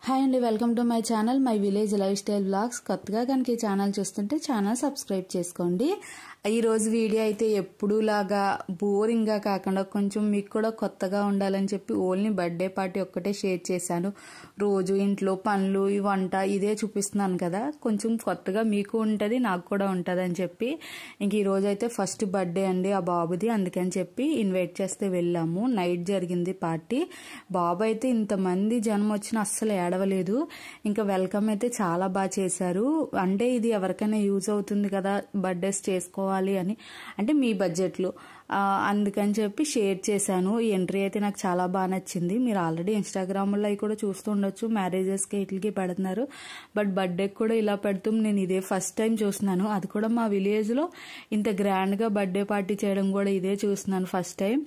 Hi అండి, welcome to my channel my village life style blogs. కొత్తగా కనుక ఈ ఛానల్ చూస్తుంటే ఛానల్ సబ్స్క్రైబ్ చేసుకోండి. ఈరోజు వీడియో అయితే ఎప్పుడూలాగా బోరింగ్గా కాకుండా కొంచెం మీకు కూడా కొత్తగా ఉండాలని చెప్పి ఓన్లీ బర్త్డే పార్టీ ఒక్కటే షేర్ చేశాను. రోజు ఇంట్లో పనులు ఈ వంట ఇదే చూపిస్తున్నాను కదా, కొంచెం కొత్తగా మీకు ఉంటుంది నాకు కూడా ఉంటుంది అని చెప్పి ఇంక ఈరోజు అయితే ఫస్ట్ బర్త్డే అండి ఆ బాబుది. అందుకని చెప్పి ఇన్వైట్ చేస్తే వెళ్ళాము. నైట్ జరిగింది పార్టీ. బాబు అయితే ఇంతమంది జనం వచ్చిన అస్సలు ఏడవలేదు. ఇంకా వెల్కమ్ అయితే చాలా బాగా చేశారు. అంటే ఇది ఎవరికైనా యూజ్ అవుతుంది కదా బర్త్డేస్ చేసుకోవాలి అని, అంటే మీ బడ్జెట్లో, అందుకని చెప్పి షేర్ చేశాను. ఈ ఎంట్రీ అయితే నాకు చాలా బాగా నచ్చింది. మీరు ఆల్రెడీ ఇన్స్టాగ్రామ్లో అవి కూడా చూస్తూ ఉండొచ్చు, మ్యారేజెస్కి వీటికి పెడుతున్నారు. బట్ బర్త్డేకి కూడా ఇలా పెడుతూ నేను ఇదే ఫస్ట్ టైం చూస్తున్నాను. అది కూడా మా విలేజ్లో ఇంత గ్రాండ్గా బర్త్డే పార్టీ చేయడం కూడా ఇదే చూస్తున్నాను ఫస్ట్ టైం.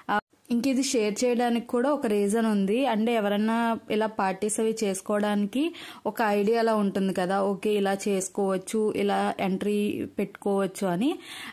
ఇంక ఇది షేర్ చేయడానికి కూడా ఒక రీజన్ ఉంది. అంటే ఎవరన్నా ఇలా పార్టీస్ అవి చేసుకోవడానికి ఒక ఐడియా అలా ఉంటుంది కదా, ఓకే ఇలా చేసుకోవచ్చు, ఇలా ఎంట్రీ పెట్టుకోవచ్చు అని.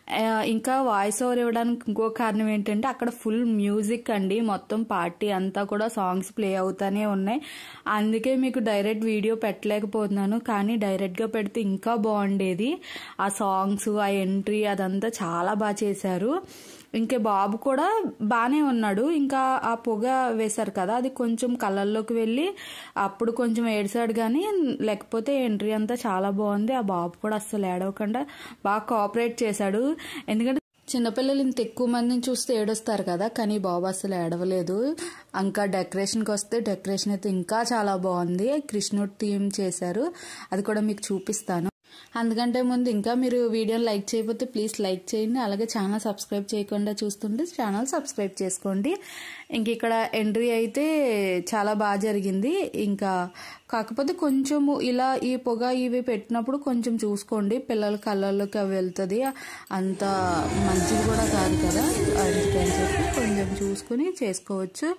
ఇంకా వాయిస్ ఓవర్ ఇవ్వడానికి ఇంకో కారణం ఏంటంటే అక్కడ ఫుల్ మ్యూజిక్ అండి. మొత్తం పార్టీ అంతా కూడా సాంగ్స్ ప్లే అవుతానే ఉన్నాయి. అందుకే మీకు డైరెక్ట్ వీడియో పెట్టలేకపోతున్నాను. కానీ డైరెక్ట్గా పెడితే ఇంకా బాగుండేది. ఆ సాంగ్స్, ఆ ఎంట్రీ అదంతా చాలా బాగా చేశారు. ఇంకే బాబు కూడా బాగానే ఉన్నాడు. ఇంకా ఆ పొగ వేశారు కదా, అది కొంచెం కళ్ళల్లోకి వెళ్ళి అప్పుడు కొంచెం ఏడ్చాడు. కానీ లేకపోతే ఎంట్రీ అంతా చాలా బాగుంది. ఆ బాబు కూడా అస్సలు ఏడవకుండా బాగా కోఆపరేట్ చేశాడు. ఎందుకంటే చిన్నపిల్లలు ఇంత ఎక్కువ మందిని చూస్తే ఏడుస్తారు కదా, కానీ బాబు అసలు ఏడవలేదు. ఇంకా డెకరేషన్కి వస్తే డెకరేషన్ అయితే ఇంకా చాలా బాగుంది. కృష్ణుడి థీమ్ చేశారు, అది కూడా మీకు చూపిస్తాను. అందుకంటే ముందు ఇంకా మీరు వీడియోని లైక్ చేయకపోతే ప్లీజ్ లైక్ చేయండి. అలాగే ఛానల్ సబ్స్క్రైబ్ చేయకుండా చూస్తుంటే ఛానల్ సబ్స్క్రైబ్ చేసుకోండి. ఇంక ఇక్కడ ఎంట్రీ అయితే చాలా బాగా జరిగింది. ఇంకా కాకపోతే కొంచెము ఇలా ఈ పొగ ఇవి పెట్టినప్పుడు కొంచెం చూసుకోండి, పిల్లల కళ్ళల్లోకి అవి వెళ్తుంది, అంత మంచిది కూడా కాదు కదా. అందుకని చెప్పి కొంచెం చూసుకుని చేసుకోవచ్చు.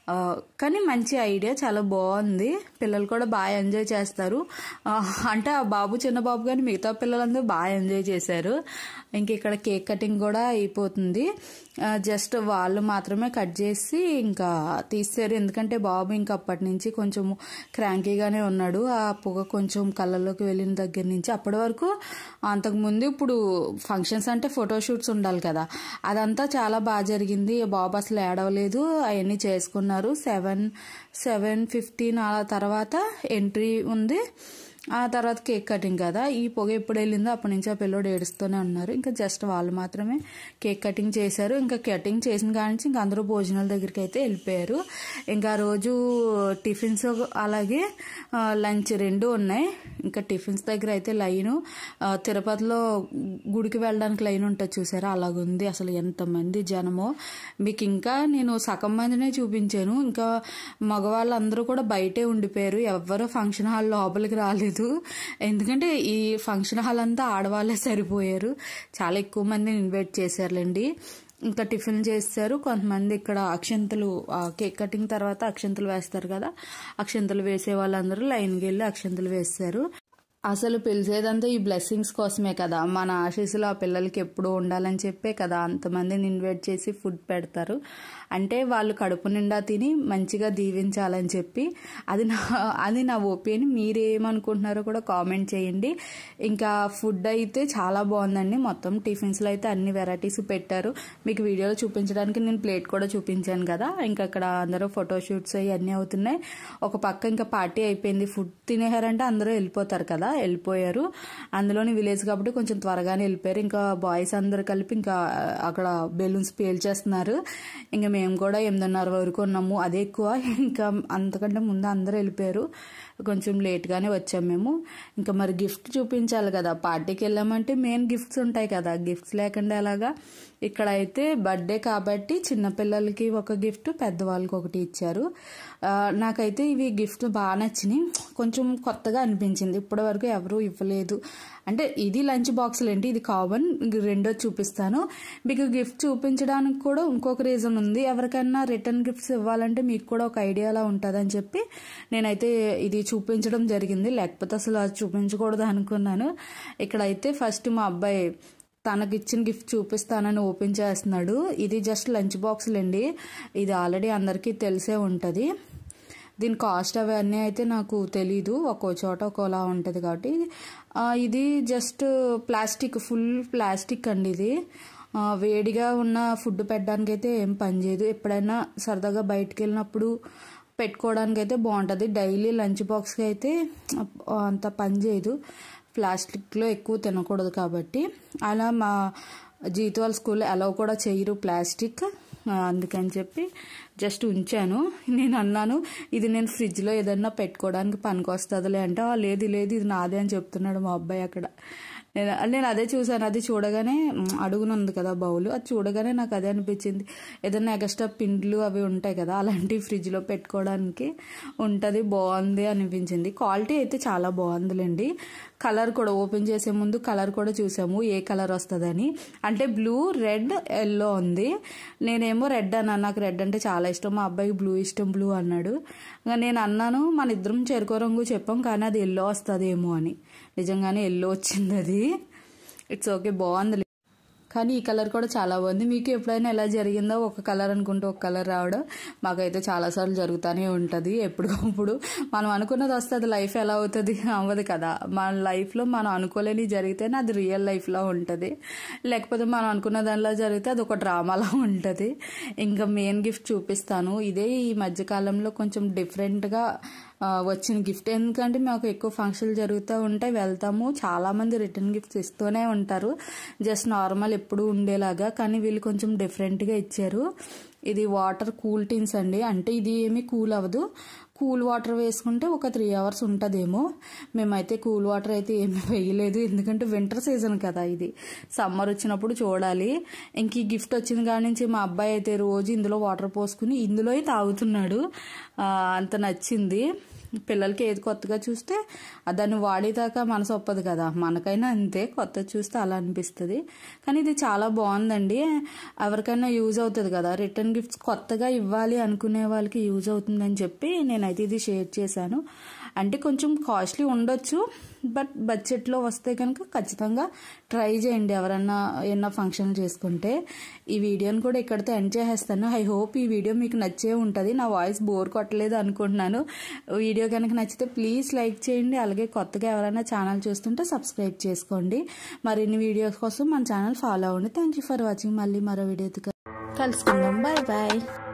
కానీ మంచి ఐడియా, చాలా బాగుంది. పిల్లలు కూడా బాగా ఎంజాయ్ చేస్తారు. అంటే ఆ బాబు చిన్న బాబు కానీ మిగతా పిల్లలందరూ బాగా ఎంజాయ్ చేశారు. ఇంక ఇక్కడ కేక్ కటింగ్ కూడా అయిపోతుంది. జస్ట్ వాళ్ళు మాత్రమే కట్ చేసి ఇంకా తీసారు. ఎందుకంటే బాబు ఇంకా అప్పటి నుంచి కొంచెం క్రాంకీగానే ఉన్నాడు. ఆ పొగ కొంచెం కళ్ళల్లోకి వెళ్ళిన దగ్గర నుంచి అప్పటి వరకు, అంతకుముందు ఇప్పుడు ఫంక్షన్స్ అంటే ఫోటోషూట్స్ ఉండాలి కదా, అదంతా చాలా బాగా జరిగింది. బాబు అసలు ఏడవలేదు, అవన్నీ చేసుకున్నారు. 7:15 అలా తర్వాత ఎంట్రీ ఉంది. ఆ తర్వాత కేక్ కటింగ్ కదా. ఈ పొగ ఎప్పుడు వెళ్ళిందో అప్పటి నుంచి ఆ పిల్లోడు ఏడుస్తూనే ఉన్నారు. ఇంకా జస్ట్ వాళ్ళు మాత్రమే కేక్ కటింగ్ చేశారు. ఇంకా కటింగ్ చేసిన కాడి నుంచి ఇంకా అందరూ భోజనాల దగ్గరికి అయితే వెళ్ళిపోయారు. ఇంకా రోజు టిఫిన్స్ అలాగే లంచ్ రెండు ఉన్నాయి. ఇంకా టిఫిన్స్ దగ్గర అయితే లైను, తిరుపతిలో గుడికి వెళ్ళడానికి లైన్ ఉంటుంది చూసారా, అలాగుంది. అసలు ఎంతమంది జనమో. మీకు ఇంకా నేను సగం మందినే చూపించాను. ఇంకా మగవాళ్ళందరూ కూడా బయటే ఉండిపోయారు. ఎవరు ఫంక్షన్ హాల్ లోపలికి రాలేదు. ఎందుకంటే ఈ ఫంక్షన్ హాల్ అంతా ఆడవాళ్ళే సరిపోయారు. చాలా ఎక్కువ మందిని ఇన్వైట్ చేశారులేండి. ఇంకా టిఫిన్ చేస్తారు. కొంతమంది ఇక్కడ అక్షంతలు, కేక్ కటింగ్ తర్వాత అక్షంతలు వేస్తారు కదా, అక్షంతలు వేసే వాళ్ళందరూ లైన్కి వెళ్ళి అక్షంతలు వేస్తారు. అసలు పిలిచేదంతా ఈ బ్లెస్సింగ్స్ కోసమే కదా, మన ఆశీస్సులు ఆ పిల్లలకి ఎప్పుడు ఉండాలని చెప్పే కదా అంతమందిని ఇన్వైట్ చేసి ఫుడ్ పెడతారు. అంటే వాళ్ళు కడుపు నిండా తిని మంచిగా దీవించాలని చెప్పి. అది నా ఒపీనియన్. మీరేమనుకుంటున్నారో కూడా కామెంట్ చేయండి. ఇంకా ఫుడ్ అయితే చాలా బాగుందండి. మొత్తం టిఫిన్స్లో అయితే అన్ని వెరైటీస్ పెట్టారు. మీకు వీడియోలో చూపించడానికి నేను ప్లేట్ కూడా చూపించాను కదా. ఇంకా అక్కడ అందరూ ఫోటోషూట్స్ ఇవన్నీ అవుతున్నాయి. ఒక పక్క ఇంకా పార్టీ అయిపోయింది. ఫుడ్ తినేసారంటే అందరూ వెళ్ళిపోతారు కదా, వెళ్ళిపోయారు. అందులోని విలేజ్ కాబట్టి కొంచెం త్వరగానే వెళ్ళిపోయారు. ఇంకా బాయ్స్ అందరు కలిపి ఇంకా అక్కడ బెలూన్స్ పేల్చేస్తున్నారు. ఇంకా మేము కూడా 8:30 వరకు ఉన్నాము, అదే ఎక్కువ. ఇంకా అంతకంటే ముందు అందరూ వెళ్ళిపోయారు. కొంచెం లేట్గానే వచ్చాము మేము. ఇంకా మరి గిఫ్ట్ చూపించాలి కదా, పార్టీకి వెళ్ళామంటే మెయిన్ గిఫ్ట్స్ ఉంటాయి కదా, గిఫ్ట్స్ లేకుండా ఎలాగా. ఇక్కడ అయితే బర్త్డే కాబట్టి చిన్నపిల్లలకి ఒక గిఫ్ట్, పెద్దవాళ్ళకి ఒకటి ఇచ్చారు. నాకైతే ఇవి గిఫ్ట్లు బాగా నచ్చినాయి. కొంచెం కొత్తగా అనిపించింది, ఇప్పటి వరకు ఎవరూ ఇవ్వలేదు. అంటే ఇది లంచ్ బాక్సులు ఏంటి, ఇది కామన్. రెండో చూపిస్తాను మీకు. గిఫ్ట్ చూపించడానికి కూడా ఇంకొక రీజన్ ఉంది. ఎవరికైనా రిటర్న్ గిఫ్ట్స్ ఇవ్వాలంటే మీకు కూడా ఒక ఐడియాలా ఉంటుందని చెప్పి నేనైతే ఇది చూపించడం జరిగింది. లేకపోతే అసలు అది చూపించకూడదు అనుకున్నాను. ఇక్కడైతే ఫస్ట్ మా అబ్బాయి తనకి ఇచ్చిన గిఫ్ట్ చూపిస్తానని ఓపెన్ చేస్తున్నాడు. ఇది జస్ట్ లంచ్ బాక్సులు అండి. ఇది ఆల్రెడీ అందరికీ తెలిసే ఉంటుంది. దీని కాస్ట్ అవన్నీ అయితే నాకు తెలీదు, ఒక్కో చోట ఒక్కోలా ఉంటుంది కాబట్టి. ఇది జస్ట్ ప్లాస్టిక్, ఫుల్ ప్లాస్టిక్ అండి ఇది. వేడిగా ఉన్న ఫుడ్ పెట్టడానికి అయితే ఏం పనిచేయదు. ఎప్పుడైనా సరదాగా బయటకు వెళ్ళినప్పుడు పెట్టుకోవడానికి అయితే బాగుంటుంది. డైలీ లంచ్ బాక్స్కి అయితే అంత పనిచేయదు, ప్లాస్టిక్లో ఎక్కువ తినకూడదు కాబట్టి. అలా మా జీతు వాళ్ళ స్కూల్లో అలౌ కూడా చేయరు ప్లాస్టిక్, అందుకని చెప్పి జస్ట్ ఉంచాను. నేను అన్నాను ఇది నేను ఫ్రిడ్జ్లో ఏదన్నా పెట్టుకోవడానికి పనికి వస్తుందిలే అంటే, లేదు లేదు ఇది నాదే అని చెప్తున్నాడు మా అబ్బాయి అక్కడ. నేను అదే చూసాను. అది చూడగానే అడుగునుంది కదా బౌలు, అది చూడగానే నాకు అదే అనిపించింది. ఏదైనా ఎక్స్ట్రా పిండ్లు అవి ఉంటాయి కదా, అలాంటివి ఫ్రిడ్జ్లో పెట్టుకోవడానికి ఉంటుంది, బాగుంది అనిపించింది. క్వాలిటీ అయితే చాలా బాగుందిలేండి. కలర్ కూడా ఓపెన్ చేసే ముందు కలర్ కూడా చూసాము ఏ కలర్ వస్తుందని. అంటే బ్లూ, రెడ్, ఎల్లో ఉంది. నేనేమో రెడ్ అన్నాను, నాకు రెడ్ అంటే చాలా ఇష్టం, మా అబ్బాయికి బ్లూ ఇష్టం, బ్లూ అన్నాడు. నేను అన్నాను మన ఇద్దరం చెరుకు రంగు చెప్పాం కానీ అది ఎల్లో వస్తుందేమో అని. నిజంగానే ఎల్లో వచ్చింది అది. ఇట్స్ ఓకే, బాగుంది. కానీ ఈ కలర్ కూడా చాలా బాగుంది. మీకు ఎప్పుడైనా ఎలా జరిగిందో, ఒక కలర్ అనుకుంటే ఒక కలర్ రావడం మాకైతే చాలాసార్లు జరుగుతూనే ఉంటుంది. ఎప్పటికప్పుడు మనం అనుకున్నది వస్తే అది లైఫ్ ఎలా అవుతుంది, అవ్వదు కదా. మన లైఫ్లో మనం అనుకోలేని జరిగితేనే అది రియల్ లైఫ్లో ఉంటుంది, లేకపోతే మనం అనుకున్న దానిలో జరిగితే అది ఒక డ్రామాలా ఉంటుంది. ఇంకా మెయిన్ గిఫ్ట్ చూపిస్తాను. ఇదే ఈ మధ్యకాలంలో కొంచెం డిఫరెంట్గా వచ్చిన గిఫ్ట్. ఎందుకంటే మాకు ఎక్కువ ఫంక్షన్లు జరుగుతూ ఉంటాయి, వెళ్తాము, చాలామంది రిటర్న్ గిఫ్ట్స్ ఇస్తూనే ఉంటారు జస్ట్ నార్మల్ ఎప్పుడు ఉండేలాగా. కానీ వీళ్ళు కొంచెం డిఫరెంట్గా ఇచ్చారు. ఇది వాటర్ కూల్ టిన్స్ అండి. అంటే ఇది ఏమీ కూల్ అవ్వదు, కూల్ వాటర్ వేసుకుంటే ఒక 3 hours ఉంటుందేమో. మేమైతే కూల్ వాటర్ అయితే ఏమీ వేయలేదు, ఎందుకంటే వింటర్ సీజన్ కదా, ఇది సమ్మర్ వచ్చినప్పుడు చూడాలి. ఇంక ఈ గిఫ్ట్ వచ్చిన కాడి నుంచి మా అబ్బాయి అయితే రోజు ఇందులో వాటర్ పోసుకుని ఇందులో తాగుతున్నాడు. అంత నచ్చింది. పిల్లలకి ఏది కొత్తగా చూస్తే దాన్ని వాడేదాకా మనసు ఒప్పదు కదా, మనకైనా అంతే, కొత్త చూస్తే అలా అనిపిస్తుంది. కానీ ఇది చాలా బాగుందండి, ఎవరికైనా యూజ్ అవుతుంది కదా. రిటర్న్ గిఫ్ట్స్ కొత్తగా ఇవ్వాలి అనుకునే వాళ్ళకి యూజ్ అవుతుందని చెప్పి నేనైతే ఇది షేర్ చేశాను. అంటే కొంచెం కాస్ట్లీ ఉండొచ్చు, బట్ బడ్జెట్లో వస్తే కనుక ఖచ్చితంగా ట్రై చేయండి ఎవరన్నా ఏమన్నా ఫంక్షన్ చేసుకుంటే. ఈ వీడియోని కూడా ఇక్కడితో ఎండ్ చేసేస్తాను. ఐ హోప్ ఈ వీడియో మీకు నచ్చే ఉంటుంది. నా వాయిస్ బోర్ కొట్టలేదు అనుకుంటున్నాను. వీడియో కనుక నచ్చితే ప్లీజ్ లైక్ చేయండి. అలాగే కొత్తగా ఎవరైనా ఛానల్ చూస్తుంటే సబ్స్క్రైబ్ చేసుకోండి. మరిన్ని వీడియోస్ కోసం మన ఛానల్ ఫాలో అవ్వండి. Thank you for watching. మళ్ళీ మరో వీడియోతో కలుసుకుందాం. Bye bye.